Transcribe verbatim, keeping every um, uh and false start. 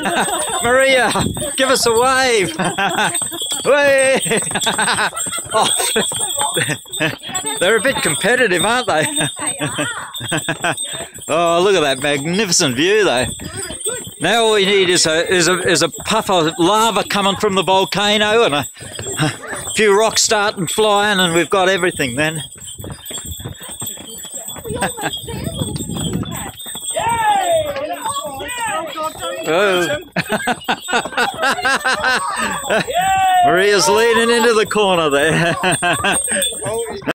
Maria, give us a wave. Wave. Oh, they're a bit competitive, aren't they? Oh, look at that magnificent view, though. Now all we need is a is a is a puff of lava coming from the volcano and a, a few rocks starting flying, and we've got everything then. Oh. Maria's leaning into the corner there.